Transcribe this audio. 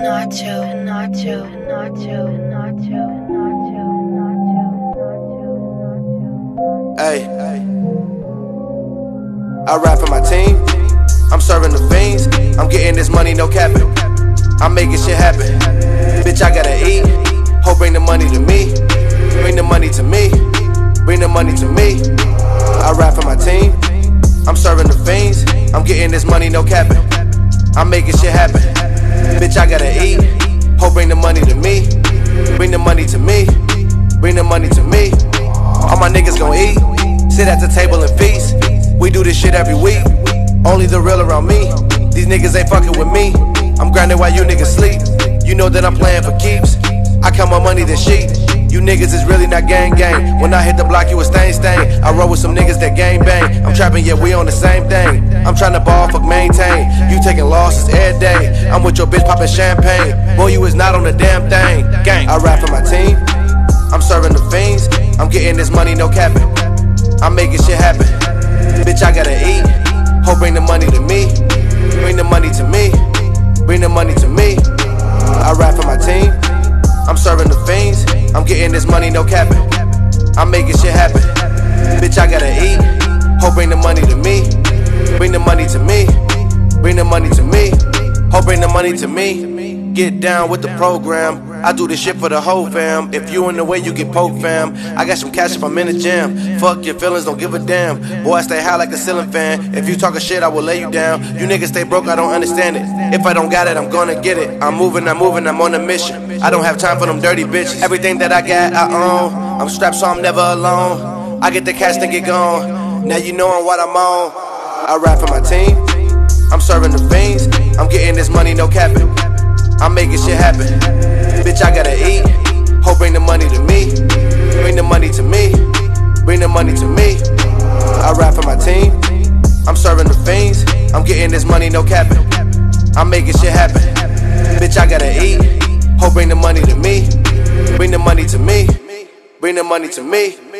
Hey, I rap for my team. I'm serving the fiends. I'm getting this money, no capping. I'm making shit happen. Bitch, I gotta eat. Hope bring the money to me. Bring the money to me. Bring the money to me. I rap for my team. I'm serving the fiends. I'm getting this money, no capping. I'm making shit happen. Bitch, I gotta eat. Hope bring the money to me. Bring the money to me. Bring the money to me. All my niggas gon' eat. Sit at the table and feast. We do this shit every week. Only the real around me. These niggas ain't fucking with me. I'm grinding while you niggas sleep. You know that I'm playing for keeps. I count more money than sheep. You niggas is really not gang gang. When I hit the block, you a stain stain. I roll with some niggas that gang bang. I'm trapping, yeah, we on the same thing. I'm tryna ball, fuck maintain. You taking losses every day. I'm with your bitch popping champagne. Boy, you is not on the damn thing. Gang. I rap for my team. I'm serving the fiends. I'm getting this money, no capping. I'm making shit happen. Bitch, I gotta eat. Hope bring the money to me. Bring the money to me. Bring the money to me. I rap for my team. I'm serving the fiends. I'm getting this money, no capping. I'm making shit happen. Bitch, I gotta eat. Hope bring the money to me. Bring the money to me. Bring the money to me. Hope bring the money to me. Get down with the program. I do this shit for the whole fam. If you in the way, you get poked, fam. I got some cash if I'm in the jam. Fuck your feelings, don't give a damn. Boy, I stay high like a ceiling fan. If you talking shit, I will lay you down. You niggas stay broke, I don't understand it. If I don't got it, I'm gonna get it. I'm moving, I'm on a mission. I don't have time for them dirty bitches. Everything that I got, I own. I'm strapped, so I'm never alone. I get the cash, then get gone. Now you know what I'm on. I rap for my team. I'm serving the fiends. I'm getting this money, no capping. I'm making shit happen. Bitch, I gotta eat. Hope bring the money to me. Bring the money to me. Bring the money to me. I rap for my team. I'm serving the fiends. I'm getting this money, no capping. I'm making shit happen. Bitch, I gotta eat. Hope bring the money to me. Bring the money to me. Bring the money to me.